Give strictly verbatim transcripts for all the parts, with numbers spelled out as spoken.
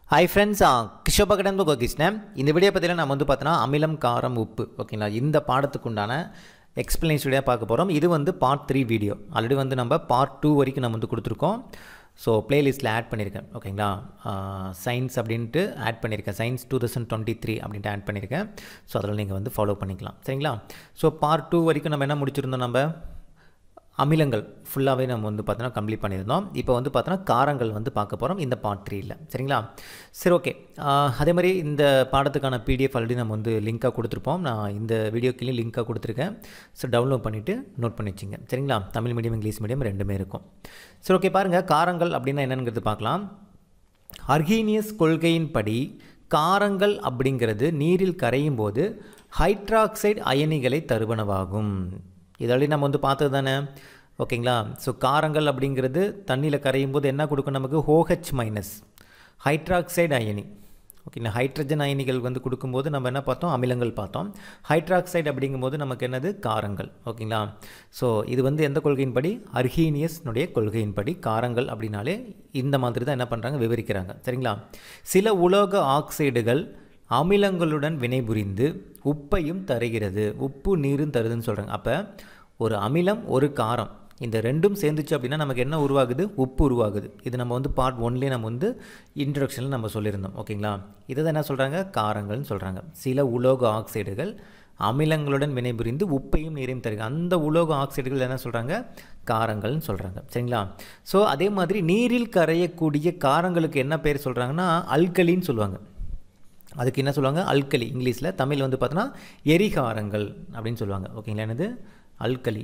Hi friends, Krishoba கடந்து கோகிஸ்னேன். இந்த video பத்தில நாம வந்து பார்த்தனா அமிலம் காரம் உப்பு ஓகேங்களா இந்த பாடத்துக்கு உண்டான எக்ஸ்பிளனேஷன் வீடியோ பார்க்க போறோம். இது வந்து part three வீடியோ. ஆல்ரெடி வந்து நம்ம part two வரைக்கும் நம்ம வந்து கொடுத்திருக்கோம். ஸோ பிளேலிஸ்ட்டில் ஆட் பண்ணியிருக்கேன் ஓகேங்களா சயின்ஸ் அப்படின்ட்டு ஆட் பண்ணியிருக்கேன் science two thousand twenty three அப்படின்ட்டு ஆட் பண்ணியிருக்கேன் ஸோ அதில் நீங்கள் வந்து ஃபாலோ பண்ணிக்கலாம் சரிங்களா ஸோ பார்ட் டூ வரைக்கும் நம்ம என்ன முடிச்சிருந்தோம் நம்ம அமிலங்கள் ஃபுல்லாகவே நம்ம வந்து பார்த்தோன்னா கம்ப்ளீட் பண்ணியிருந்தோம் இப்போ வந்து பார்த்தோன்னா காரங்கள் வந்து பார்க்க போகிறோம் இந்த பார்ட் த்ரீயில் சரிங்களா சரி ஓகே அதே மாதிரி இந்த பாடத்துக்கான பிடிஎஃப் ஆல்ரெடி நம்ம வந்து லிங்காக கொடுத்துருப்போம் நான் இந்த வீடியோக்கிலையும் லிங்காக கொடுத்துருக்கேன் ஸோ டவுன்லோட் பண்ணிவிட்டு நோட் பண்ணி வச்சுங்க சரிங்களா தமிழ் மீடியம் இங்கிலீஷ் மீடியம் ரெண்டுமே இருக்கும் சரி ஓகே பாருங்கள் காரங்கள் அப்படின்னா என்னங்கிறது பார்க்கலாம் அர்ஹீனியஸ் கொள்கையின்படி காரங்கள் அப்படிங்கிறது நீரில் கரையும் போது ஹைட்ராக்சைடு அயனிகளை தருவனவாகும் இதோட நம்ம வந்து பார்த்தது தானே ஓகேங்களா ஸோ காரங்கள் அப்படிங்கிறது தண்ணியில் கரையும் போது என்ன கொடுக்கும் நமக்கு OH மைனஸ் ஹைட்ராக்சைடு அயனி ஓகேங்களா ஹைட்ரஜன் அயனிகள் வந்து கொடுக்கும்போது நம்ம என்ன பார்த்தோம் அமிலங்கள் பார்த்தோம் ஹைட்ராக்சைடு அப்படிங்கும்போது நமக்கு என்னது காரங்கள் ஓகேங்களா ஸோ இது வந்து எந்த கொள்கையின்படி அர்ஹீனியஸ்னுடைய கொள்கையின்படி காரங்கள் அப்படின்னாலே இந்த மாதிரி தான் என்ன பண்ணுறாங்க விவரிக்கிறாங்க சரிங்களா சில உலோக ஆக்சைடுகள் அமிலங்களுடன் வினைபுரிந்து உப்பையும் தருகிறது உப்பு நீரும் தருதுன்னு சொல்கிறாங்க அப்போ ஒரு அமிலம் ஒரு காரம் இந்த ரெண்டும் சேர்ந்துச்சு அப்படின்னா நமக்கு என்ன உருவாகுது உப்பு உருவாகுது இது நம்ம வந்து பார்ட் ஒன்லேயே நம்ம வந்து இன்ட்ரடக்ஷனில் நம்ம சொல்லியிருந்தோம் ஓகேங்களா இதை தான் என்ன சொல்கிறாங்க காரங்கள்னு சொல்கிறாங்க சில உலோக ஆக்சைடுகள் அமிலங்களுடன் வினைபுரிந்து உப்பையும் நீரையும் தருகிறது அந்த உலோக ஆக்சைடுகள் என்ன சொல்கிறாங்க காரங்கள்னு சொல்கிறாங்க சரிங்களா ஸோ அதே மாதிரி நீரில் கரையக்கூடிய காரங்களுக்கு என்ன பேர் சொல்கிறாங்கன்னா அல்கலின்னு சொல்லுவாங்க அதுக்கு என்ன சொல்லுவாங்க அல்கலி இங்கிலீஷில் தமிழ் வந்து பார்த்தோன்னா எரிகாரங்கள் அப்படின்னு சொல்லுவாங்க ஓகேங்களா என்னது அல்கலி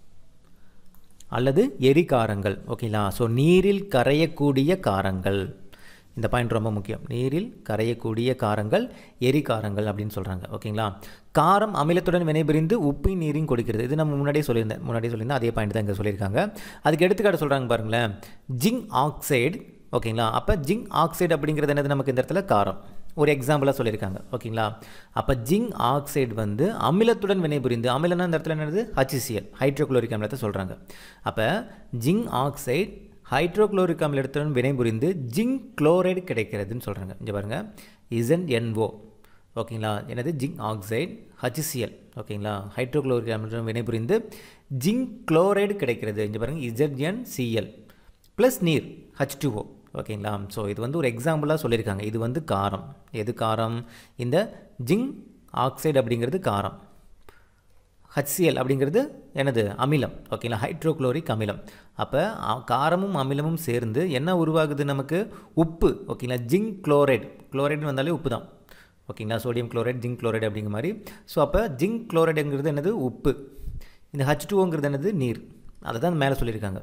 அல்லது எரிகாரங்கள் ஓகேங்களா ஸோ நீரில் கரையக்கூடிய காரங்கள் இந்த பாயிண்ட் ரொம்ப முக்கியம் நீரில் கரையக்கூடிய காரங்கள் எரிகாரங்கள் அப்படின்னு சொல்கிறாங்க ஓகேங்களா காரம் அமிலத்துடன் வினைபுரிந்து உப்பின் நீரையும் கொடுக்கிறது இது நம்ம முன்னாடியே சொல்லியிருந்தேன் முன்னாடியே சொல்லியிருந்தேன் அதே பாயிண்ட் தான் இங்கே சொல்லியிருக்காங்க அதுக்கு எடுத்துக்காட்டு சொல்கிறாங்க பாருங்களேன் ஜிங்க் ஆக்சைடு ஓகேங்களா அப்போ ஜிங்க் ஆக்சைடு அப்படிங்கிறது என்னது நமக்கு இந்த இடத்துல காரம் ஒரு எக்ஸாம்பிளாக சொல்லியிருக்காங்க ஓகேங்களா அப்போ ஜிங்க் ஆக்சைடு வந்து அமிலத்துடன் வினைபுரிந்து அமிலம்னா இந்த இடத்துல என்னது ஹச்சிசிஎல் ஹைட்ரோக்ளோரிக் அமிலத்தை சொல்கிறாங்க அப்போ ஜிங்க் ஆக்சைடு ஹைட்ரோக்ளோரிக் அமிலத்துடன் வினைபுரிந்து ஜிங்க் குளோரைடு கிடைக்கிறதுன்னு சொல்கிறாங்க இங்கே பாருங்கள் இசன் என்ஓ ஓகேங்களா என்னது ஜிங்க் ஆக்சைடு ஹச்சிசிஎல் ஓகேங்களா ஹைட்ரோக்ளோரிக் அமிலத்துடன் வினைபுரிந்து ஜிங்க் குளோரைடு கிடைக்கிறது இங்கே பாருங்கள் இசட்என் சிஎல் ப்ளஸ் நீர் ஹச் டூ ஓ ஓகேங்களா ஸோ இது வந்து ஒரு எக்ஸாம்பிளாக சொல்லியிருக்காங்க இது வந்து காரம் எது காரம் இந்த ஜிங்க் ஆக்சைடு அப்படிங்கிறது காரம் ஹச்சிஎல் அப்படிங்கிறது என்னது அமிலம் ஓகேங்களா ஹைட்ரோக்ளோரிக் அமிலம் அப்போ காரமும் அமிலமும் சேர்ந்து என்ன உருவாகுது நமக்கு உப்பு ஓகேங்களா ஜிங்க் குளோரைடு குளோரைடுன்னு வந்தாலே உப்பு தான் ஓகேங்களா சோடியம் குளோரைடு ஜிங்க் குளோரைடு அப்படிங்கிற மாதிரி ஸோ அப்போ ஜிங்க் குளோரைடுங்கிறது என்னது உப்பு இந்த ஹச் டூ ஓங்கிறது என்னது நீர் அதை தான் மேலே சொல்லியிருக்காங்க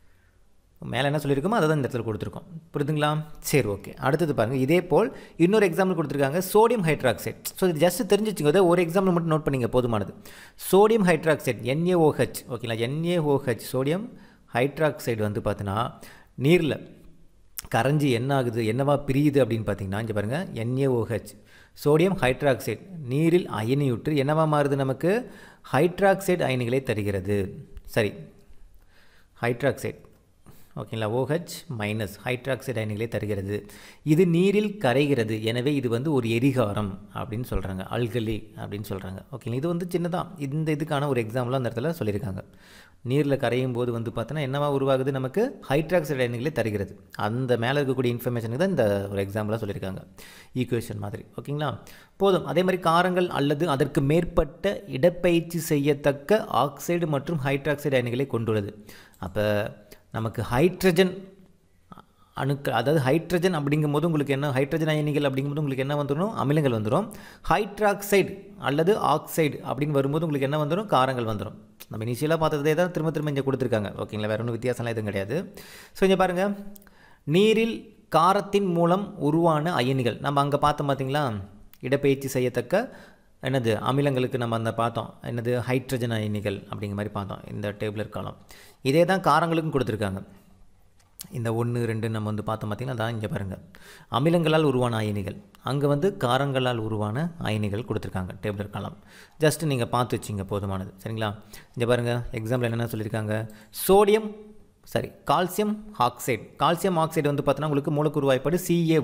மேலே என்ன சொல்லியிருக்கோமோ அதை தான் இந்த இடத்துல கொடுத்துருக்கோம் புரியுதுங்களா சரி ஓகே அடுத்தது பாருங்கள் இதே போல் இன்னொரு எக்ஸாம்பிள் கொடுத்துருக்காங்க சோடியம் ஹைட்ராக்சைடு ஸோ இது ஜஸ்ட் தெரிஞ்சிச்சுங்க ஒரு எக்ஸாம்பிள் மட்டும் நோட் பண்ணிங்க போதுமானது சோடியம் ஹைட்ராக்சைடு என்ஏஓஹெச் ஓகேங்களா என்ஏஓஹெச் சோடியம் ஹைட்ராக்சைடு வந்து பார்த்தீங்கன்னா நீரில் கரைஞ்சி என்ன ஆகுது என்னவா பிரியுது அப்படின்னு பார்த்தீங்கன்னா இங்கே பாருங்கள் என்ஏஓஹெச் சோடியம் ஹைட்ராக்சைடு நீரில் அயனியுற்று என்னவா மாறுது நமக்கு ஹைட்ராக்சைடு அயனிகளை தருகிறது சரி ஹைட்ராக்சைடு ஓகேங்களா OH மைனஸ் ஹைட்ராக்சைடு அயனிகளை தருகிறது இது நீரில் கரைகிறது எனவே இது வந்து ஒரு எரிகாரம் அப்படின்னு சொல்கிறாங்க அல்கலி அப்படின்னு சொல்கிறாங்க ஓகேங்களா இது வந்து சின்னதாக இந்த இதுக்கான ஒரு எக்ஸாம்பிளாக அந்த இடத்துல சொல்லியிருக்காங்க நீரில் கரையும் போது வந்து பார்த்தோன்னா என்னவா உருவாகுது நமக்கு ஹைட்ராக்சைடு அயனிகளை தருகிறது அந்த மேலே இருக்கக்கூடிய இன்ஃபர்மேஷனுக்கு தான் இந்த ஒரு எக்ஸாம்பிளாக சொல்லியிருக்காங்க ஈக்குவேஷன் மாதிரி ஓகேங்களா போதும் அதே மாதிரி காரங்கள் அல்லது அதற்கு மேற்பட்ட இடப்பெயர்ச்சி செய்யத்தக்க ஆக்சைடு மற்றும் ஹைட்ராக்சைடு அயனிகளை கொண்டுள்ளது அப்போ நமக்கு ஹைட்ரஜன் அணுக்கள் அதாவது ஹைட்ரஜன் அப்படிங்கும்போது உங்களுக்கு என்ன ஹைட்ரஜன் அயனிகள் அப்படிங்கும்போது உங்களுக்கு என்ன வந்துடும் அமிலங்கள் வந்துடும் ஹைட்ராக்சைடு அல்லது ஆக்சைடு அப்படின்னு வரும்போது உங்களுக்கு என்ன வந்துடும் காரங்கள் வந்துடும் நம்ம இனிஷியலாக பார்த்ததே தான் திரும்ப திரும்ப இங்கே கொடுத்துருக்காங்க ஓகேங்களா வேறு ஒன்றும் வித்தியாசம்லாம் எதுவும் கிடையாது ஸோ இங்கே பாருங்கள் நீரில் காரத்தின் மூலம் உருவான அயனிகள் நம்ம அங்கே பார்த்தோம் பார்த்தீங்களா இடப்பெயர்ச்சி செய்யத்தக்க என்னது அமிலங்களுக்கு நம்ம அந்த பார்த்தோம் என்னது ஹைட்ரஜன் அயனிகள் அப்படிங்கிற மாதிரி பார்த்தோம் இந்த டேபிள் இருக்கலாம் இதே தான் காரங்களுக்கும் கொடுத்துருக்காங்க இந்த ஒன்று ரெண்டு நம்ம வந்து பார்த்தோம் பார்த்திங்கன்னா அதான் இங்கே பாருங்கள் அமிலங்களால் உருவான அயனிகள் அங்கே வந்து காரங்களால் உருவான அயனிகள் கொடுத்துருக்காங்க டேபிள் இருக்கலாம் ஜஸ்ட்டு நீங்கள் பார்த்து வச்சிங்க போதுமானது சரிங்களா இங்கே பாருங்கள் எக்ஸாம்பிள் என்னென்ன சொல்லியிருக்காங்க சோடியம் சரி கால்சியம் ஆக்சைடு கால்சியம் ஆக்சைடு வந்து பார்த்தோன்னா உங்களுக்கு மூலக்கூறு வாய்ப்பாடு CaO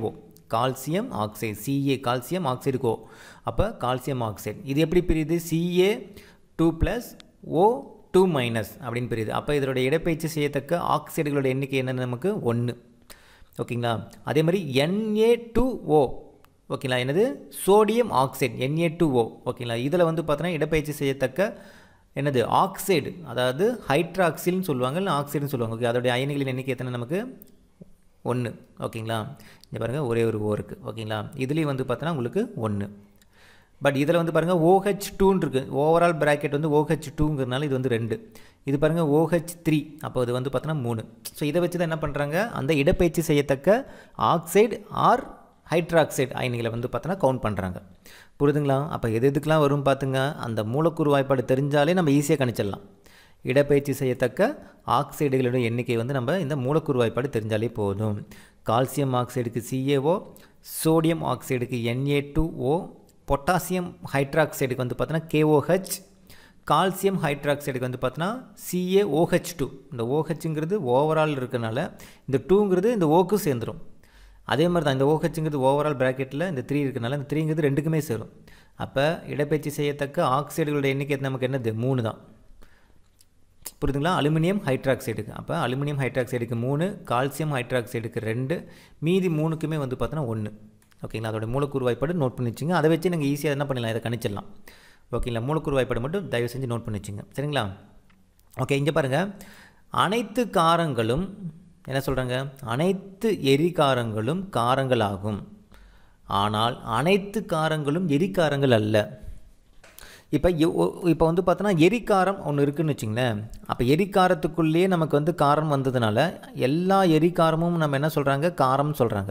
calcium oxide Ca calcium oxide கோ அப்போ கால்சியம் ஆக்சைடு இது எப்படி பிரியுது Ca two plus O two minus அப்படின்னு பிரியுது அப்போ இதோட இடப்பெயர்ச்சி செய்யத்தக்க ஆக்சைடுகளோட எண்ணிக்கை என்னென்னு நமக்கு ஒன்று ஓகேங்களா அதே மாதிரி என் ஏ டூ ஓ ஓகேங்களா என்னது sodium oxide N A two O ஓகேங்களா இதில் வந்து பார்த்தோன்னா இடப்பெயர்ச்சி செய்யத்தக்க என்னது ஆக்சைடு அதாவது ஹைட்ராக்சில்னு சொல்லுவாங்க இல்லை ஆக்சைடுன்னு சொல்லுவாங்க ஓகே அதோடைய அயனிகளின் எண்ணிக்கை எத்தனை நமக்கு ஒன்று ஓகேங்களா இங்கே பாருங்கள் ஒரே ஒரு ஓ இருக்குது ஓகேங்களா இதுலேயும் வந்து பார்த்தோன்னா உங்களுக்கு ஒன்று பட் இதில் வந்து பாருங்கள் ஓஹெச் டூன்னு இருக்குது ஓவரால் ப்ராக்கெட் வந்து ஓஹெச் டூங்கிறதுனால இது வந்து ரெண்டு இது பாருங்கள் ஓஹெச் த்ரீ அப்போ இது வந்து பார்த்தோன்னா மூணு ஸோ இதை வச்சு தான் என்ன பண்ணுறாங்க அந்த இடப்பெயர்ச்சி செய்யத்தக்க ஆக்சைடு ஆர் ஹைட்ராக்சைடு அயனிகளை வந்து பார்த்தோன்னா கவுண்ட் பண்ணுறாங்க புரியுதுங்களா அப்போ எது எதுக்கெலாம் வரும் பார்த்துங்க அந்த மூலக்கூறு வாய்ப்பாடு தெரிஞ்சாலே நம்ம ஈஸியாக கணிச்சிடலாம் இடப்பெயர்ச்சி செய்யத்தக்க ஆக்சைடுகளோட எண்ணிக்கை வந்து நம்ம இந்த மூலக்கூறு வாய்ப்பாடு தெரிஞ்சாலே போதும் கால்சியம் ஆக்சைடுக்கு சிஏஓ சோடியம் ஆக்சைடுக்கு N A two O potassium ஹைட்ராக்சைடுக்கு வந்து பார்த்தோன்னா கேஓஹெச் கால்சியம் ஹைட்ராக்சைடுக்கு வந்து பார்த்தோன்னா சிஏஓஹெச் டூ இந்த ஓஹெச்ங்கிறது ஓவரால் இருக்கிறனால இந்த டூங்கிறது இந்த ஓக்கு சேர்ந்துடும் அதே மாதிரி தான் இந்த ஓஹெச்ங்கிறது ஓவரால் ப்ராக்கெட்டில் இந்த த்ரீ இருக்கிறனால இந்த த்ரீங்கிறது ரெண்டுக்குமே சேரும் அப்போ இடப்பெயர்ச்சி செய்யத்தக்க ஆக்சைடுகளோட எண்ணிக்கை நமக்கு என்னது மூணு தான் புரியுதுங்களா அலுமினியம் ஹைட்ராக்சைடுக்கு அப்போ அலுமினியம் ஹைட்ராக்சைடுக்கு மூணு கால்சியம் ஹைட்ராக்சைடுக்கு ரெண்டு மீதி மூணுக்குமே வந்து பார்த்தோன்னா ஒன்று ஓகேங்களா அதோட மூலக்கூறு வாய்ப்பாடு நோட் பண்ணி வச்சுங்க அதை வச்சு நீங்கள் ஈஸியாக என்ன பண்ணலாம் இதை கணிச்சிடலாம் ஓகேங்களா மூலக்கூறு வாய்ப்பாடு மட்டும் தயவு செஞ்சு நோட் பண்ணி வச்சுங்க சரிங்களா ஓகே இங்கே பாருங்கள் அனைத்து காரங்களும் என்ன சொல்கிறாங்க அனைத்து எரிகாரங்களும் காரங்கள் ஆகும் ஆனால் அனைத்து காரங்களும் எரிகாரங்கள் அல்ல இப்போ இப்போ வந்து பார்த்தோன்னா எரிகாரம் ஒன்று இருக்குதுன்னு வச்சுங்களேன் அப்போ எரிகாரத்துக்குள்ளேயே நமக்கு வந்து காரம் வந்ததுனால எல்லா எரிகாரமும் நம்ம என்ன சொல்கிறாங்க காரம்னு சொல்கிறாங்க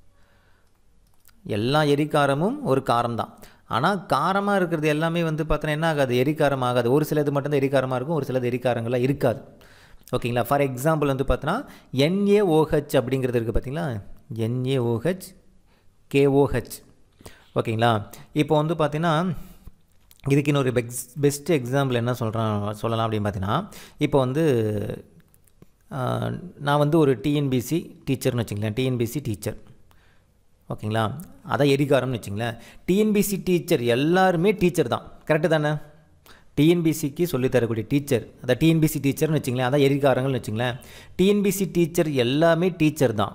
எல்லா எரிகாரமும் ஒரு காரம் தான் ஆனால் காரமாக இருக்கிறது எல்லாமே வந்து பார்த்தோன்னா என்ன ஆகாது எரிகாரம் ஆகாது ஒரு சிலது மட்டும்தான் எரிகாரமாக இருக்கும் ஒரு சிலது எரிகாரங்களாக இருக்காது ஓகேங்களா ஃபார் எக்ஸாம்பிள் வந்து பார்த்தோன்னா என் ஏ ஓ ஹெச் அப்படிங்கிறது இருக்குது பார்த்தீங்களா N A O H K O H ஓகேங்களா இப்போ வந்து பார்த்தீங்கன்னா இதுக்கு இன்னொரு பெக்ஸ் பெஸ்ட் எக்ஸாம்பிள் என்ன சொல்கிறேன் சொல்லலாம் அப்படின்னு பார்த்தீங்கன்னா இப்போ வந்து நான் வந்து ஒரு டிஎன்பிசி டீச்சர்னு வச்சுங்களேன் டிஎன்பிசி டீச்சர் ஓகேங்களா அதான் எரிகாரம்னு வச்சுங்களேன் டிஎன்பிசி டீச்சர் எல்லாருமே டீச்சர் தான் கரெக்டு தானே டிஎன்பிசிக்கு சொல்லித்தரக்கூடிய டீச்சர் அதான் டிஎன்பிசி டீச்சர்னு வச்சுங்களேன் அதான் எரிகாரங்கள்னு வச்சுங்களேன் டிஎன்பிசி டீச்சர் எல்லாமே டீச்சர் தான்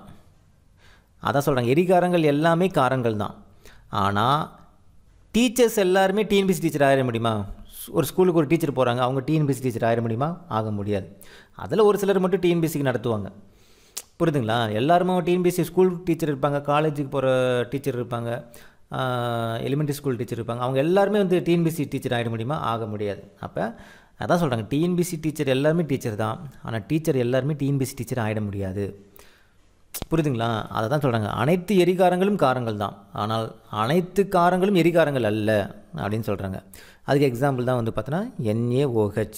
அதான் சொல்கிறாங்க எரிகாரங்கள் எல்லாமே காரங்கள் தான் ஆனால் டீச்சர்ஸ் எல்லாருமே டிஎன்பிசி டீச்சர் ஆகிட முடியுமா ஒரு ஸ்கூலுக்கு ஒரு டீச்சர் போகிறாங்க அவங்க டிஎன்பிசி டீச்சர் ஆகிட முடியுமா ஆக முடியாது அதில் ஒரு சிலர் மட்டும் டிஎன்பிசிக்கு நடத்துவாங்க புரியுதுங்களா எல்லாருமே டிஎன்பிசி ஸ்கூல் டீச்சர் இருப்பாங்க காலேஜுக்கு போகிற டீச்சர் இருப்பாங்க எலிமெண்ட்ரி ஸ்கூல் டீச்சர் இருப்பாங்க அவங்க எல்லாருமே வந்து டிஎன்பிசி டீச்சர் ஆகிட முடியுமா ஆக முடியாது அப்போ அதான் சொல்கிறாங்க டிஎன்பிசி டீச்சர் எல்லாருமே டீச்சர் தான் ஆனால் டீச்சர் எல்லாருமே டிஎன்பிசி டீச்சர் ஆகிட முடியாது புரியுதுங்களா அதை தான் சொல்கிறாங்க அனைத்து எரிகாரங்களும் காரங்கள் தான் ஆனால் அனைத்து காரங்களும் எரிகாரங்கள் அல்ல அப்படின்னு சொல்கிறாங்க அதுக்கு எக்ஸாம்பிள் தான் வந்து பார்த்தோன்னா N A O H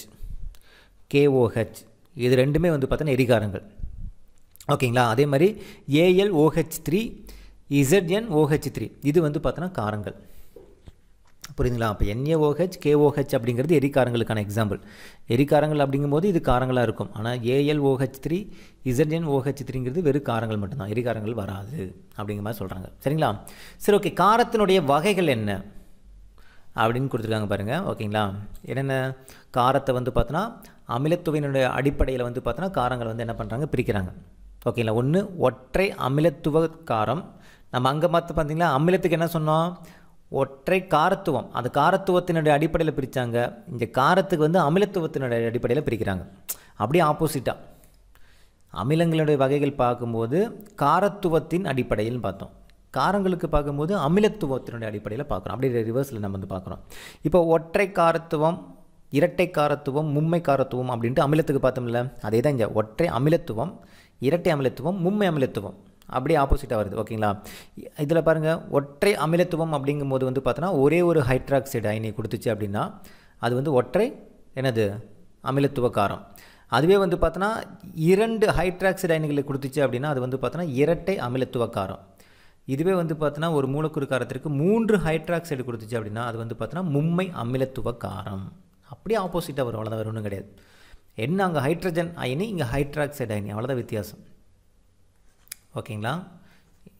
K O H இது ரெண்டுமே வந்து பார்த்தோன்னா எரிகாரங்கள் ஓகேங்களா அதே மாதிரி A L O H three Z N O H three இது வந்து பார்த்தோன்னா காரங்கள் புரியுதுங்களா அப்போ N A O H K O H அப்படிங்கிறது எரிகாரங்களுக்கான எக்ஸாம்பிள் எரிகாரங்கள் அப்படிங்கும்போது இது காரங்களாக இருக்கும் ஆனால் A L O H three Z N O H த்ரீங்கிறது வெறும் காரங்கள் மட்டும்தான் எரிகாரங்கள் வராது அப்படிங்கிற மாதிரி சொல்கிறாங்க சரிங்களா சரி ஓகே காரத்தினுடைய வகைகள் என்ன அப்படின்னு கொடுத்துருக்காங்க பாருங்கள் ஓகேங்களா என்னென்ன காரத்தை வந்து பார்த்தோன்னா அமிலத்துவையினுடைய அடிப்படையில் வந்து பார்த்தோன்னா காரங்கள் வந்து என்ன பண்ணுறாங்க பிரிக்கிறாங்க ஓகேங்களா ஒன்று ஒற்றை அமிலத்துவ காரம் நம்ம அங்கே பார்த்து பார்த்தீங்களா அமிலத்துக்கு என்ன சொன்னோம் ஒற்றை காரத்துவம் அந்த காரத்துவத்தினுடைய அடிப்படையில் பிரித்தாங்க இந்த காரத்துக்கு வந்து அமிலத்துவத்தினுடைய அடிப்படையில் பிரிக்கிறாங்க அப்படியே ஆப்போசிட்டாக அமிலங்களுடைய வகைகள் பார்க்கும்போது காரத்துவத்தின் அடிப்படையில் பார்த்தோம் காரங்களுக்கு பார்க்கும்போது அமிலத்துவத்தினுடைய அடிப்படையில் பார்க்குறோம் அப்படியே ரிவர்ஸில் நம்ம வந்து பார்க்குறோம் இப்போ ஒற்றை காரத்துவம் இரட்டை காரத்துவம் மும்மை காரத்துவம் அப்படின்ட்டு அமிலத்துக்கு பார்த்தோம்ல அதே தான் இங்கே ஒற்றை அமிலத்துவம் இரட்டை அமிலத்துவம் மும்மை அமிலத்துவம் அப்படியே ஆப்போசிட்டாக வருது ஓகேங்களா இதில் பாருங்கள் ஒற்றை அமிலத்துவம் அப்படிங்கும்போது வந்து பார்த்தோன்னா ஒரே ஒரு ஹைட்ராக்சைடு அயனி கொடுத்துச்சு அப்படின்னா அது வந்து ஒற்றை என்னது அமிலத்துவ காரம் அதுவே வந்து பார்த்தோன்னா இரண்டு ஹைட்ராக்சைடு அயனிகளை கொடுத்துச்சு அப்படின்னா அது வந்து பார்த்தோன்னா இரட்டை அமிலத்துவ காரம் இதுவே வந்து பார்த்தோன்னா ஒரு மூலக்கூறு காரத்திற்கு மூன்று ஹைட்ராக்சைடு கொடுத்துச்சு அப்படின்னா அது வந்து பார்த்தோன்னா மும்மை அமிலத்துவ காரம் அப்படியே ஆப்போசிட்டாக வரும் அவ்வளோதான் வேறு ஒன்றும் கிடையாது என்ன அங்கே ஹைட்ரஜன் அயனி இங்கே ஹைட்ராக்சைடு அயனி அவ்வளோதான் வித்தியாசம் ஓகேங்களா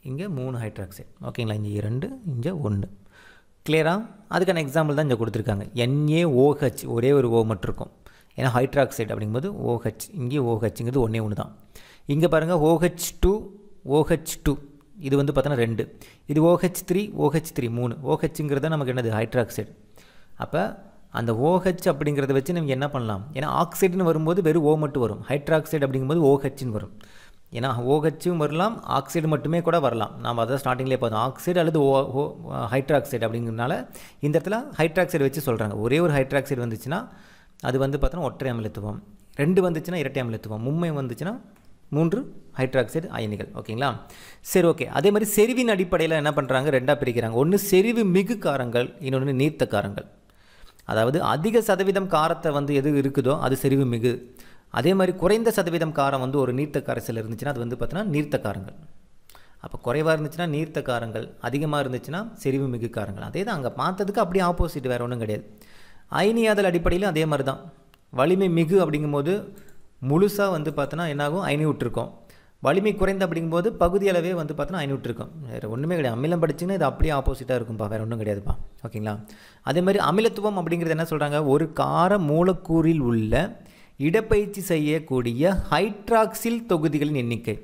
இங்கே மூணு ஹைட்ராக்சைடு ஓகேங்களா. இங்கே இரண்டு இங்கே ஒன்று. கிளியராக? அதுக்கான எக்ஸாம்பிள் தான் இங்கே கொடுத்துருக்காங்க. என்ஏஓஹெச் ஒரே ஒரு ஓ மட்டும் இருக்கும், ஏன்னா ஹைட்ராக்சைடு அப்படிங்கும்போது ஓஹெச், இங்கே ஓஹெச்ங்கிறது ஒன்றே ஒன்று தான். இங்கே பாருங்கள் ஓஹெச் டூ ஓஹெச் டூ இது வந்து பார்த்தோன்னா ரெண்டு, இது ஓஹெச் த்ரீ ஓஹெச் த்ரீ மூணு. ஓஹெச்ங்கிறத நமக்கு என்னது ஹைட்ராக்சைடு. அப்போ அந்த ஓஹெச் அப்படிங்கிறத வச்சு நம்ம என்ன பண்ணலாம், ஏன்னா ஆக்சைடுன்னு வரும்போது வெறும் ஓ மட்டும் வரும், ஹைட்ராக்சைடு அப்படிங்கும்போது ஓஹெச்னு வரும். ஏன்னா ஓஹெச்சும் வரலாம், ஆக்சைடு மட்டுமே கூட வரலாம். நாம் அதை ஸ்டார்டிங்லேயே பார்த்தோம், ஆக்சைடு அல்லது ஓ ஓ ஹைட்ராக்சைடு அப்படிங்கிறதுனால இந்த இடத்துல ஹைட்ராக்சைடு வச்சு சொல்கிறாங்க. ஒரே ஒரு ஹைட்ராக்சைடு வந்துச்சுன்னா அது வந்து பார்த்தோன்னா ஒற்றை அமிலத்துவம், ரெண்டு வந்துச்சுன்னா இரட்டை அமிலத்துவம், மும்மை வந்துச்சுன்னா மூன்று ஹைட்ராக்சைடு அயனிகள். ஓகேங்களா. சரி, ஓகே. அதே மாதிரி செறிவின் அடிப்படையில் என்ன பண்ணுறாங்க, ரெண்டாக பிரிக்கிறாங்க. ஒன்று செறிவு மிகு காரங்கள், இன்னொன்று நீர்த்த காரங்கள். அதாவது அதிக சதவீதம் காரத்தை வந்து எது இருக்குதோ அது செறிவு மிகு. அதே மாதிரி குறைந்த சதவீதம் காரம் வந்து ஒரு நீர்த்த கரைசல் இருந்துச்சுன்னா அது வந்து பார்த்தோன்னா நீர்த்த காரங்கள். அப்போ குறைவாக இருந்துச்சுன்னா நீர்த்த காரங்கள், அதிகமாக இருந்துச்சுன்னா செறிவு மிகு காரங்கள். அதே தான் அங்கே பார்த்ததுக்கு அப்படியே ஆப்போசிட், வேறு ஒன்றும் கிடையாது. அயனியாதல் அடிப்படையிலும் அதே மாதிரி தான். வலிமை மிகு அப்படிங்கும்போது முழுசாக வந்து பார்த்தோன்னா என்னாகும், அயனி விட்டுருக்கோம். வலிமை குறைந்த அப்படிங்கும்போது பகுதி அளவே வந்து பார்த்தோன்னா அயனி விட்டுருக்கோம். வேறு ஒன்றுமே கிடையாது. அமிலம் படிச்சிங்கன்னா இது அப்படியே ஆப்போசிட்டாக இருக்கும்ப்பா, வேறு ஒன்றும் கிடையாதுப்பா. ஓகேங்களா. அதே மாதிரி அமிலத்துவம் அப்படிங்கிறது என்ன சொல்கிறாங்க, ஒரு கார மூலக்கூறில் உள்ள இடப்பெயர்ச்சி செய்யக்கூடிய ஹைட்ராக்சில் தொகுதிகளின் எண்ணிக்கை.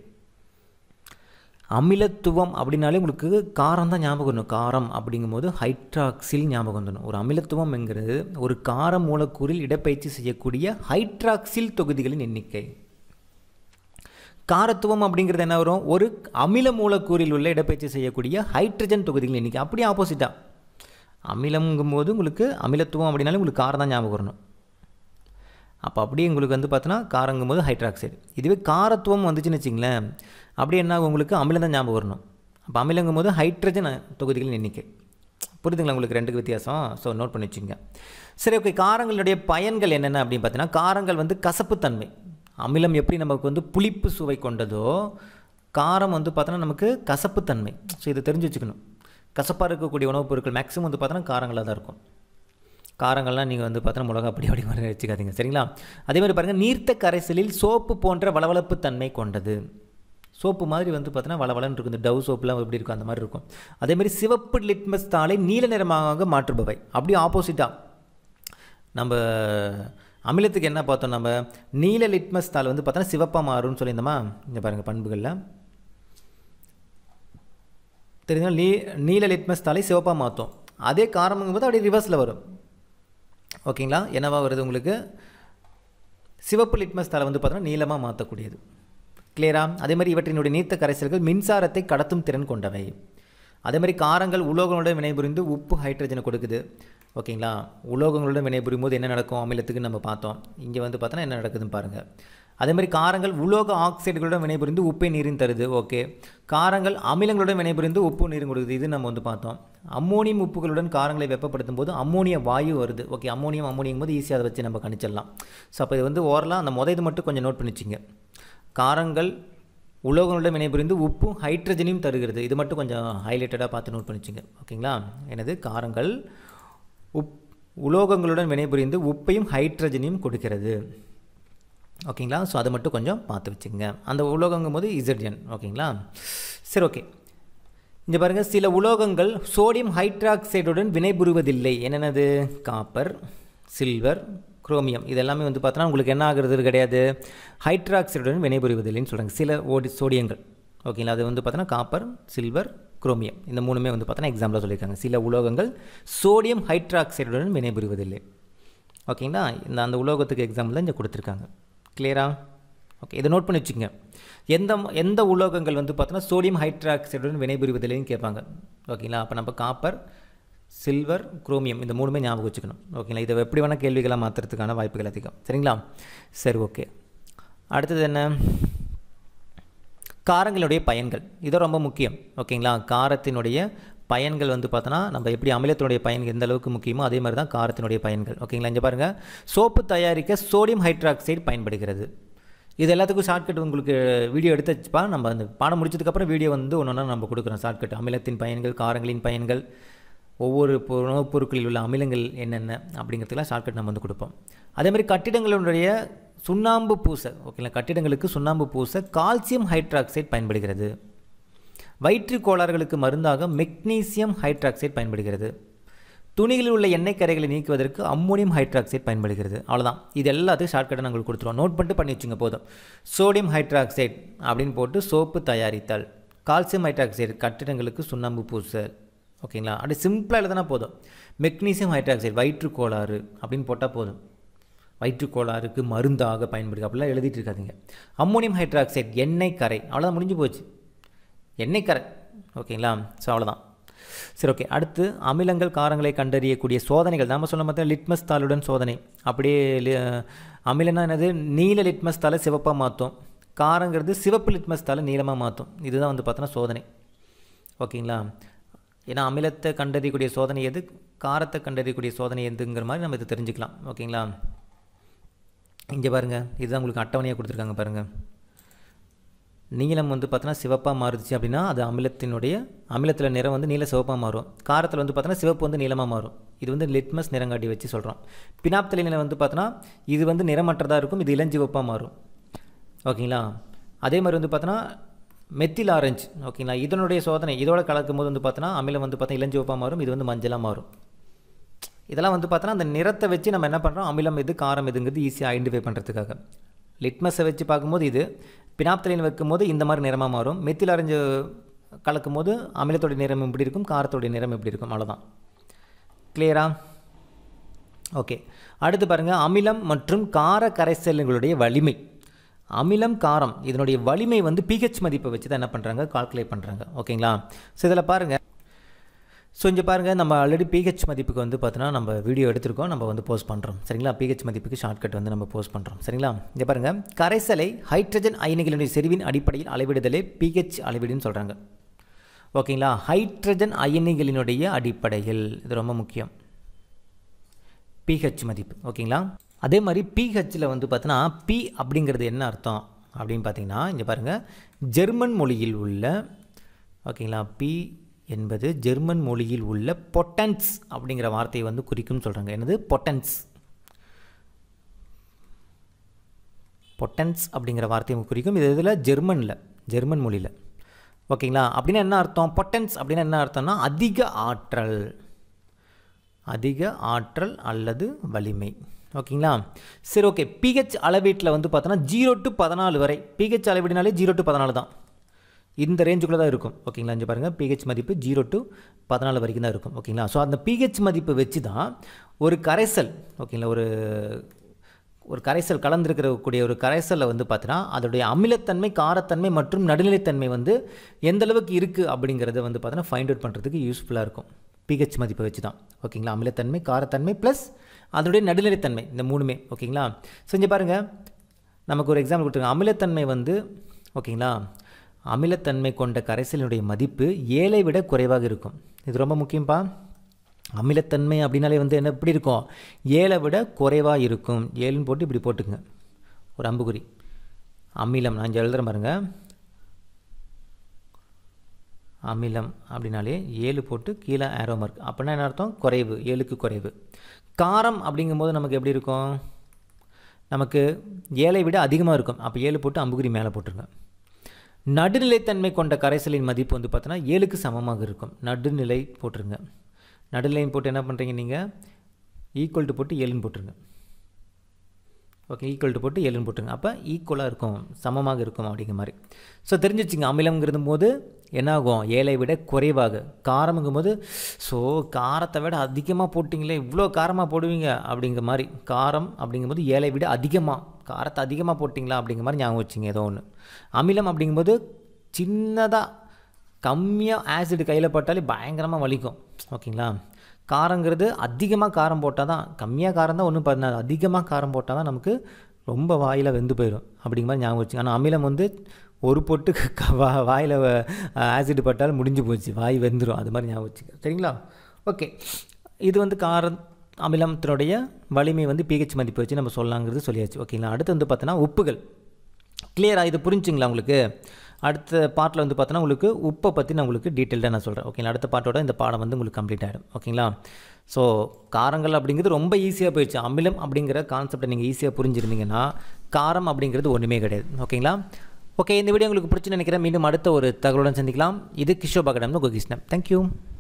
அமிலத்துவம் அப்படின்னாலே உங்களுக்கு காரம் தான் ஞாபகம் வரணும். காரம் அப்படிங்கும்போது ஹைட்ராக்சில் ஞாபகம் வந்துடணும். ஒரு அமிலத்துவம் என்கிறது ஒரு கார மூலக்கூறில் இடப்பெயர்ச்சி செய்யக்கூடிய ஹைட்ராக்சில் தொகுதிகளின் எண்ணிக்கை. காரத்துவம் அப்படிங்கிறது என்ன வரும், ஒரு அமில மூலக்கூறில் உள்ள இடப்பெயர்ச்சி செய்யக்கூடிய ஹைட்ரஜன் தொகுதிகளின் எண்ணிக்கை. அப்படியே ஆப்போசிட்டாக அமிலங்கும்போது உங்களுக்கு அமிலத்துவம் அப்படின்னாலே உங்களுக்கு காரம் தான் ஞாபகம் வரணும். அப்போ அப்படியே உங்களுக்கு வந்து பார்த்தோன்னா காரங்கும் போது ஹைட்ராக்சைடு. இதுவே காரத்துவம் வந்துச்சுன்னு வச்சிங்களேன், அப்படியே என்ன உங்களுக்கு அமிலம் தான் ஞாபகம் வரணும். அப்போ அமிலங்கும் போது ஹைட்ரஜன் தொகுதிகளின் எண்ணிக்கை. புரியுதுங்களா உங்களுக்கு ரெண்டுக்கு வித்தியாசம்? ஸோ நோட் பண்ணி வச்சுங்க. சரி, ஓகே. காரங்களுடைய பயன்கள் என்னென்ன அப்படின்னு பார்த்தீங்கன்னா, காரங்கள் வந்து கசப்புத்தன்மை. அமிலம் எப்படி நமக்கு வந்து புளிப்பு சுவை கொண்டதோ, காரம் வந்து பார்த்தோன்னா நமக்கு கசப்புத்தன்மை. ஸோ இதை தெரிஞ்சு வச்சுக்கணும். கசப்பாக இருக்கக்கூடிய உணவுப் பொருட்கள் மேக்ஸிமம் வந்து பார்த்தோன்னா காரங்களாக தான் இருக்கும். காரங்கள்லாம் நீங்கள் வந்து பார்த்தோன்னா மிளகா அப்படி அப்படி மாதிரி வச்சுக்காதீங்க, சரிங்களா. அதே மாதிரி பாருங்கள், நீர்த்த கரைசலில் சோப்பு போன்ற வளவளப்பு தன்மை கொண்டது. சோப்பு மாதிரி வந்து பார்த்தோன்னா வளவளன்னு இருக்கும். இந்த டவ் சோப்புலாம் எப்படி இருக்கும் அந்த மாதிரி இருக்கும். அதேமாதிரி சிவப்பு லிட்மஸ் தாளை நீல நிறமாக மாற்றுபவை. அப்படியே ஆப்போசிட்டாக நம்ம அமிலத்துக்கு என்ன பார்த்தோம், நம்ம நீல லிட்மஸ் தாள் வந்து பார்த்தோன்னா சிவப்பாக மாறும்னு சொல்லியிருந்தோமா. இங்கே பாருங்கள் பண்புகளில் தெரியுங்களா, நீ நீல லிட்மஸ் தாளை சிவப்பாக மாற்றும். அதே காரமுங்கும் போது அப்படியே ரிவர்ஸில் வரும். ஓகேங்களா. என்னவா வருது உங்களுக்கு, சிவப்பு லிட்மஸ் தாளை வந்து பார்த்தோன்னா நீளமாக மாற்றக்கூடியது. கிளியரா. அதே மாதிரி இவற்றினுடைய நீர்த்த கரைசல்கள் மின்சாரத்தை கடத்தும் திறன் கொண்டவை. அதே மாதிரி காரங்கள் உலோகங்களுடன் வினைபுரிந்து உப்பு ஹைட்ரஜனை கொடுக்குது. ஓகேங்களா. உலோகங்களுடன் வினைபுரியும் போது என்ன நடக்கும் அமிலத்துக்கு நம்ம பார்த்தோம். இங்கே வந்து பார்த்தோன்னா என்ன நடக்குதுன்னு பாருங்கள். அதே மாதிரி காரங்கள் உலோக ஆக்சைடுகளுடன் வினைபுரிந்து உப்பை நீரின் தருது. ஓகே. காரங்கள் அமிலங்களுடன் வினைபுரிந்து உப்பு நீரும் கொடுக்குது. இது நம்ம வந்து பார்த்தோம். அம்மோனியம் உப்புகளுடன் காரங்களை வெப்பப்படுத்தும் போது அம்மோனிய வாயு வருது. ஓகே. அம்மோனியம் அம்மோனியம் போது ஈஸியாக அதை வச்சு நம்ம கணிச்சிடலாம். ஸோ அப்போ இது வந்து ஓரலாம் அந்த முத இது மட்டும் கொஞ்சம் நோட் பண்ணிச்சிங்க. காரங்கள் உலோகங்களுடன் வினைபுரிந்து உப்பும் ஹைட்ரஜனையும் தருகிறது. இது மட்டும் கொஞ்சம் ஹைலைட்டடாக பார்த்து நோட் பண்ணிச்சிங்க. ஓகேங்களா. எனது காரங்கள் உப் உலோகங்களுடன் வினைபுரிந்து உப்பையும் ஹைட்ரஜனையும் கொடுக்கிறது. ஓகேங்களா. ஸோ அதை மட்டும் கொஞ்சம் பார்த்து வச்சுங்க. அந்த உலோகங்கும் போது இசட்என். ஓகேங்களா. சரி, ஓகே. இங்கே பாருங்கள், சில உலோகங்கள் சோடியம் ஹைட்ராக்சைடுடன் வினைபுரிவதில்லை. என்னென்னது, காப்பர், சில்வர், குரோமியம். இதெல்லாமே வந்து பார்த்தோன்னா உங்களுக்கு என்ன ஆகிறது கிடையாது, ஹைட்ராக்சைடுடன் வினைபுரிவதில்லைன்னு சொல்கிறாங்க. சில ஓடி சோடியங்கள். ஓகேங்களா. அது வந்து பார்த்தோன்னா காப்பர், சில்வர், குரோமியம் இந்த மூணுமே வந்து பார்த்தோன்னா எக்ஸாம்பிளாக சொல்லியிருக்காங்க. சில உலோகங்கள் சோடியம் ஹைட்ராக்சைடுடன் வினைபுரிவதில்லை. ஓகேங்களா. இந்த அந்த உலோகத்துக்கு எக்ஸாம்பிள் தான் இங்கே கொடுத்துருக்காங்க. கிளியரா. ஓகே. இதை நோட் பண்ணி வச்சுக்கோங்க. எந்த எந்த உலோகங்கள் வந்து பார்த்தோன்னா சோடியம் ஹைட்ராக்சைடுடன் வினைபுரிவதில்லைன்னு கேட்பாங்க. ஓகேங்களா. அப்போ நம்ம காப்பர், சில்வர், குரோமியம் இந்த மூணுமே ஞாபகம் வச்சுக்கணும். ஓகேங்களா. இதை எப்படி வேணால் கேள்விகளாக மாற்றுறதுக்கான வாய்ப்புகள் அதிகம், சரிங்களா. சரி, ஓகே. அடுத்தது என்ன, காரங்களுடைய பயன்கள். இது ரொம்ப முக்கியம். ஓகேங்களா. காரத்தினுடைய பயன்கள் வந்து பார்த்தோன்னா நம்ம எப்படி அமிலத்தினுடைய பயன் எந்த அளவுக்கு முக்கியமோ அதே மாதிரி தான் காரத்தினுடைய பயன்கள். ஓகேங்களா. இங்கே பாருங்கள், சோப்பு தயாரிக்க சோடியம் ஹைட்ராக்சைடு பயன்படுகிறது. இது எல்லாத்துக்கும் ஷார்ட்கட் உங்களுக்கு வீடியோ எடுத்து வச்சுப்பா. நம்ம அந்த பாடம் முடிச்சதுக்கப்புறம் வீடியோ வந்து ஒன்று ஒன்றா நம்ம கொடுக்குறோம் ஷார்ட்கட். அமிலத்தின் பயன்கள், காரங்களின் பயன்கள், ஒவ்வொரு உணவுப் பொருட்களில் உள்ள அமிலங்கள் என்னென்ன அப்படிங்கிறதுக்கெல்லாம் ஷார்ட்கட் நம்ம வந்து கொடுப்போம். அதேமாதிரி கட்டிடங்களுடைய சுண்ணாம்பு பூச, ஓகேங்களா, கட்டிடங்களுக்கு சுண்ணாம்பு பூச கால்சியம் ஹைட்ராக்சைடு பயன்படுகிறது. வயிற்று கோளாறுகளுக்கு மருந்தாக மெக்னீசியம் ஹைட்ராக்சைடு பயன்படுகிறது. துணிகளில் உள்ள எண்ணெய் கரைகளை நீக்குவதற்கு அம்மோனியம் ஹைட்ராக்சைடு பயன்படுகிறது. அவ்வளோதான். இது எல்லாத்தையும் ஷார்ட்கட்டாக நாங்கள் கொடுத்துருவோம். நோட் பண்ணிட்டு பண்ணி வச்சுங்க போதும். சோடியம் ஹைட்ராக்சைடு அப்படின்னு போட்டு சோப்பு தயாரித்தல். கால்சியம் ஹைட்ராக்சைடு கட்டிடங்களுக்கு சுண்ணாம்பு பூசல். ஓகேங்களா? அப்படி சிம்பிளாக எழுதுனா போதும். மெக்னீசியம் ஹைட்ராக்சைடு வயிற்று கோளாறு அப்படின்னு போட்டால் போதும். வயிற்று கோளாறுக்கு மருந்தாக பயன்படுது அப்படிலாம் எழுதிட்டு இருக்காதிங்க. அம்மோனியம் ஹைட்ராக்சைடு எண்ணெய் கரை. அவ்வளோதான், முடிஞ்சு போச்சு. எண்ணெய் கரை. ஓகேங்களா? ஸோ அவ்வளோதான். சரி, ஓகே. அடுத்து அமிலங்கள் காரங்களை கண்டறியக்கூடிய சோதனைகள். நாம் சொல்ல பார்த்தா லிட்மஸ் தாளுடன் சோதனை. அப்படியே அமிலன்னா என்னது? நீல லிட்மஸ் தாளை சிவப்பாக மாற்றும். காரங்கிறது சிவப்பு லிட்மஸ் தாளை நீளமாக மாற்றும். இதுதான் வந்து பார்த்தோன்னா சோதனை. ஓகேங்களா? ஏன்னா அமிலத்தை கண்டறியக்கூடிய சோதனை எது, காரத்தை கண்டறியக்கூடிய சோதனை எதுங்கிற மாதிரி நம்ம இதை தெரிஞ்சுக்கலாம். ஓகேங்களா? இங்கே பாருங்கள், இதுதான் உங்களுக்கு அட்டவணையாக கொடுத்துருக்காங்க பாருங்கள். நீளம் வந்து பார்த்தோன்னா சிவப்பாக மாறுச்சு அப்படின்னா அது அமிலத்தினுடைய அமிலத்தில் நிறம் வந்து நீல சிவப்பாக மாறும். காரத்தில் வந்து பார்த்தோன்னா சிவப்பு வந்து நீளமாக மாறும். இது வந்து லிட்மஸ் நிறங்காட்டி வச்சு சொல்கிறோம். பினாப்தலின் நிலம் வந்து பார்த்தோன்னா இது வந்து நிறமற்றதாக இருக்கும், இது இளஞ்சிவப்பாக மாறும். ஓகேங்களா? அதே மாதிரி வந்து பார்த்தோன்னா மெத்தில் ஆரஞ்சு. ஓகேங்களா? இதனுடைய சோதனை இதோட கலக்கும் போது வந்து பார்த்தோன்னா அமிலம் வந்து பார்த்தா இளஞ்சிவப்பாக மாறும், இது வந்து மஞ்சளாக மாறும். இதெல்லாம் வந்து பார்த்தோன்னா அந்த நிறத்தை வச்சு நம்ம என்ன பண்ணுறோம், அமிலம் எது காரம் எதுங்கிறது ஈஸியாக ஐடென்டிஃபை பண்ணுறதுக்காக. லிட்மஸை வச்சு பார்க்கும்போது இது, பினாப்தலின் வைக்கும்போது இந்த மாதிரி நிறமாக மாறும். மெத்தில் ஆரஞ்சு கலக்கும் போது அமிலத்தோடைய நிறம் எப்படி இருக்கும், காரத்தோடைய நிறம் எப்படி இருக்கும். அவ்வளோதான். கிளியரா? ஓகே. அடுத்து பாருங்கள், அமிலம் மற்றும் கார கரைசல்களுடைய வலிமை. அமிலம் காரம் இதனுடைய வலிமை வந்து பிஹெச் மதிப்பை வச்சு தான் என்ன பண்ணுறாங்க, கால்குலேட் பண்ணுறாங்க. ஓகேங்களா? ஸோ இதில் பாருங்கள். ஸோ இங்கே பாருங்கள், நம்ம ஆல்ரெடி பிஹெச் மதிப்புக்கு வந்து பார்த்தோன்னா நம்ம வீடியோ எடுத்திருக்கோம், நம்ம வந்து போஸ்ட் பண்ணுறோம். சரிங்களா? பிஹெச் மதிப்புக்கு ஷார்ட்கட் வந்து நம்ம போஸ்ட் பண்ணுறோம். சரிங்களா? இங்கே பாருங்கள், கரைசலை ஹைட்ரஜன் அயனிகளுடைய செறிவின் அடிப்படையில் அளவிடுதலே பிஹெச் அளவீடுன்னு சொல்கிறாங்க. ஓகேங்களா? ஹைட்ரஜன் அயனிகளினுடைய அடிப்படையில், இது ரொம்ப முக்கியம், பிஹெச் மதிப்பு. ஓகேங்களா? அதே மாதிரி பிஹெச்சில் வந்து பார்த்தோன்னா பி அப்படிங்கிறது என்ன அர்த்தம் அப்படின்னு பார்த்தீங்கன்னா, இங்கே பாருங்கள், ஜெர்மன் மொழியில் உள்ள, ஓகேங்களா, பி என்பது ஜெர்மன் மொழியில் உள்ள பொட்டன்ஸ் அப்படிங்கிற வார்த்தையை வந்து குறிக்கும்னு சொல்கிறாங்க. என்னது? பொட்டன்ஸ். பொட்டன்ஸ் அப்படிங்கிற வார்த்தையை குறிக்கும். இது இதில் ஜெர்மனில், ஜெர்மன் மொழியில். ஓகேங்களா? அப்படின்னா என்ன அர்த்தம்? பொட்டன்ஸ் அப்படின்னா என்ன அர்த்தம்னா அதிக ஆற்றல், அதிக ஆற்றல் அல்லது வலிமை. ஓகேங்களா? சரி, ஓகே. பிஹெச் அளவீட்டில் வந்து பார்த்தோன்னா ஜீரோ டு பதினாலு வரை. பிஹெச் அளவீடுனாலே ஜீரோ டு பதினாலு தான், இந்த ரேஞ்சுக்குள்ளே தான் இருக்கும். ஓகேங்களா? இங்கே பாருங்கள், பிஹெச் மதிப்பு ஜீரோ டு பதினாலு வரைக்கும் தான் இருக்கும். ஓகேங்களா? ஸோ அந்த பிஹெச் மதிப்பு வச்சு தான் ஒரு கரைசல், ஓகேங்களா, ஒரு ஒரு கரைசல் கலந்துருக்கக்கூடிய ஒரு கரைசலில் வந்து பார்த்தீங்கன்னா அதோடைய அமிலத்தன்மை, காரத்தன்மை மற்றும் நடுநிலைத்தன்மை வந்து எந்த அளவுக்கு இருக்குது அப்படிங்கிறத வந்து பார்த்தீங்கன்னா ஃபைண்ட் அவுட் பண்ணுறதுக்கு யூஸ்ஃபுல்லாக இருக்கும். பிஹெச் மதிப்பை வச்சு தான். ஓகேங்களா? அமிலத்தன்மை, காரத்தன்மை ப்ளஸ் அதோடைய நடுநிலைத்தன்மை, இந்த மூணுமே. ஓகேங்களா? ஸோ இங்கே பாருங்கள், நமக்கு ஒரு எக்ஸாம்பிள் கொடுத்துருங்க. அமிலத்தன்மை வந்து, ஓகேங்களா, அமிலத்தன்மை கொண்ட கரைசலினுடைய மதிப்பு ஏழை விட குறைவாக இருக்கும். இது ரொம்ப முக்கியம்ப்பா. அமிலத்தன்மை அப்படின்னாலே வந்து என்ன எப்படி இருக்கும், ஏழை விட குறைவாக இருக்கும். ஏழுன்னு போட்டு இப்படி போட்டுக்குங்க ஒரு அம்புக்குறி. அமிலம் நான் இங்கே எழுதுகிற பாருங்க, அமிலம் அப்படின்னாலே ஏழு போட்டு கீழே ஆரோ மார்க். அப்படின்னா என்ன அர்த்தம்? குறைவு, ஏழுக்கு குறைவு. காரம் அப்படிங்கும்போது நமக்கு எப்படி இருக்கும், நமக்கு ஏழை விட அதிகமாக இருக்கும். அப்போ ஏழு போட்டு அம்புக்குறி மேலே போட்டுருங்க. நடுநிலைத்தன்மை கொண்ட கரைசலின் மதிப்பு வந்து பார்த்தோன்னா ஏழுக்கு சமமாக இருக்கும். நடுநிலை போட்டுருங்க. நடுநிலையும் போட்டு என்ன பண்ணுறீங்க நீங்கள், ஈக்குவல் டு போட்டு ஏழுன்னு போட்டுருங்க. ஓகே, ஈக்குவல் டு போட்டு ஏழுன்னு போட்டுருங்க. அப்போ ஈக்குவலாக இருக்கும், சமமாக இருக்கும் அப்படிங்கிற மாதிரி. ஸோ தெரிஞ்சு வச்சுங்க, அமிலம்ங்கிறது போது என்னாகும், ஏழை விட குறைவாக. காரமுங்கும் போது, ஸோ காரத்தை விட அதிகமாக போட்டிங்களே, இவ்வளோ காரமாக போடுவீங்க அப்படிங்கிற மாதிரி. காரம் அப்படிங்கும்போது ஏழை விட அதிகமாக, காரத்தை அதிகமாக போட்டிங்களா அப்படிங்கிற மாதிரி ஞாபகம் வச்சுங்க ஏதோ ஒன்று. அமிலம் அப்படிங்கும்போது சின்னதாக கம்மியாக ஆசிட் கையில் போட்டாலே பயங்கரமாக வலிக்கும். ஓகேங்களா? காரங்கிறது அதிகமாக காரம் போட்டால் தான், கம்மியாக காரம் தான் ஒன்றும் பண்ணாது, அதிகமாக காரம் போட்டால் தான் நமக்கு ரொம்ப வாயில் வெந்து போயிடும் அப்படிங்கிற மாதிரி ஞாபகம் வச்சுங்க. ஆனால் அமிலம் வந்து ஒரு பொட்டு வா வாயில் ஆசிட் பட்டாலும் முடிஞ்சு போச்சு, வாய் வெந்துடும், அது மாதிரி ஞாபகம் வச்சுக்க. சரிங்களா? ஓகே, இது வந்து காரம் அமிலத்தினுடைய வலிமை வந்து பிஹெச் மதிப்பு வச்சு நம்ம சொல்லலாங்கிறது சொல்லியாச்சு. ஓகேங்களா? அடுத்து வந்து பார்த்தோன்னா உப்புகள். கிளியராக இது புரிஞ்சுங்களா உங்களுக்கு? அடுத்த பார்ட்டில் வந்து பார்த்தோன்னா உங்களுக்கு உப்பை பற்றி நான் உங்களுக்கு டீட்டெயில்டாக நான் சொல்கிறேன். ஓகேங்களா? அடுத்த பார்ட்டோட இந்த பாடம் வந்து உங்களுக்கு கம்ப்ளீட் ஆகிடும். ஓகேங்களா? ஸோ காரங்கள் அப்படிங்கிறது ரொம்ப ஈஸியாக போயிடுச்சு. அமிலம் அப்படிங்கிற கான்செப்டை நீங்கள் ஈஸியாக புரிஞ்சுருந்தீங்கன்னா காரம் அப்படிங்கிறது ஒன்றுமே கிடையாது. ஓகேங்களா? ஓகே, இந்த வீடியோ உங்களுக்கு பிடிச்சுன்னு நினைக்கிறேன். மீண்டும் அடுத்த ஒரு தகவலுடன் சந்திக்கலாம். இது கிஷோபா கடம்னு கோகிஷ்ணன். தேங்க்யூ.